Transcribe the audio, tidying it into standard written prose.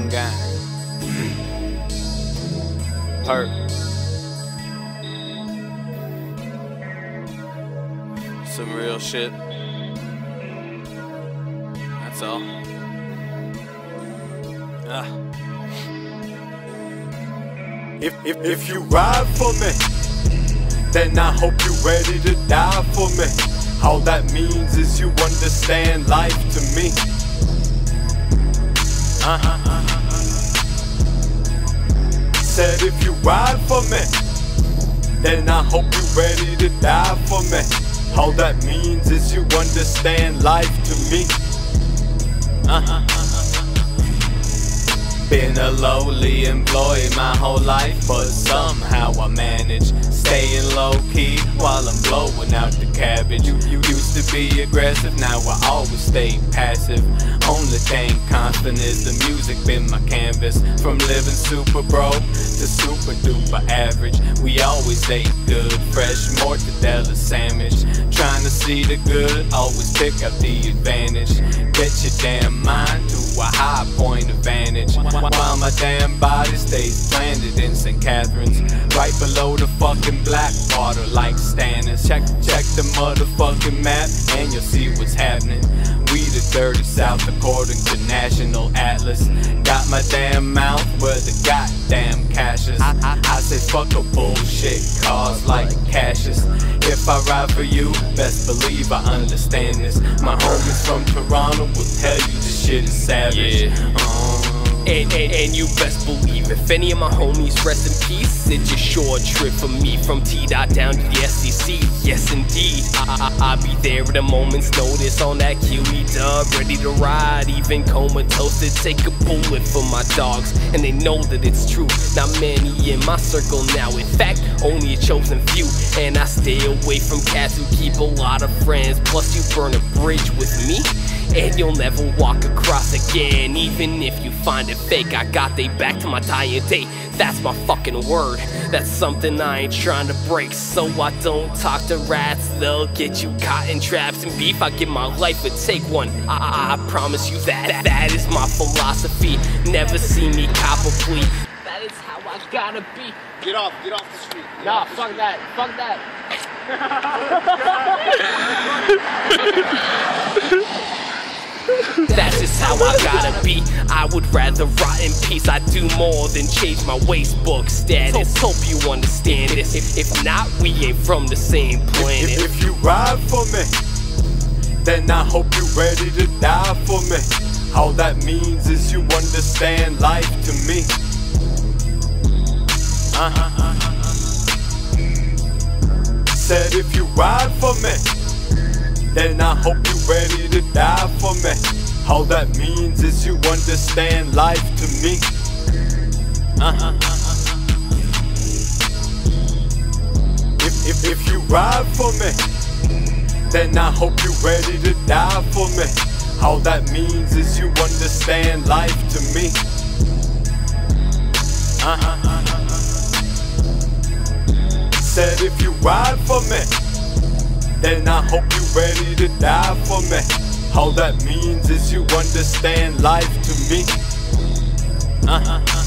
gang. Perk. Some real shit. That's all. If you ride for me, then I hope you're ready to die for me. All that means is you understand life to me. Said if you ride for me, then I hope you're ready to die for me. All that means is you understand life to me. Been a lowly employee my whole life, but somehow I manage staying low-key while I'm blowing out the cabbage. You used to be aggressive, now I always stay passive. Only thing constant is the music been my canvas. From living super broke to super duper average, we always ate good, fresh mortadella sandwich. Trying to see the good, always pick up the advantage. Get your damn mind to a high point of vantage, while my damn body stays planted in St. Catharines, right below the fucking black water like Stannis. Check the motherfucking map and you'll see what's happening. We the dirty South according to National Atlas. Got my damn mouth where the goddamn cash is. I say fuck a bullshit cause like Cassius. If I ride for you, best believe I understand this. My homies from Toronto will tell you this shit is savage. And you best believe if any of my homies rest in peace, it's a short trip for me from T-Dot down to the SDC. Yes indeed, I'll be there at a moment's notice on that QE dub, ready to ride, even comatose to take a bullet for my dogs. And they know that it's true, not many in my circle now, in fact only a chosen few. And I stay away from cats who keep a lot of friends, plus you burn a bridge with me and you'll never walk across again. Even if you find it fake, I got they back to my dying day. That's my fucking word, that's something I ain't trying to break. So I don't talk to rats, they'll get you caught in traps. And beef, I give my life a take one, I promise you that. That is my philosophy, never see me cop a plea. That is how I gotta be. Get off the street. Nah, fuck that, fuck that. That's just how I gotta be. I would rather rot in peace. I do more than change my wastebook status. Hope you understand this. If not, we ain't from the same planet. If you ride for me, then I hope you're ready to die for me. All that means is you understand life to me. Said if you ride for me, then I hope you're ready to die for me. All that means is you understand life to me. If you ride for me, then I hope you're ready to die for me. All that means is you understand life to me. Said if you ride for me, then I hope you're ready to die for me. All that means is you understand life to me.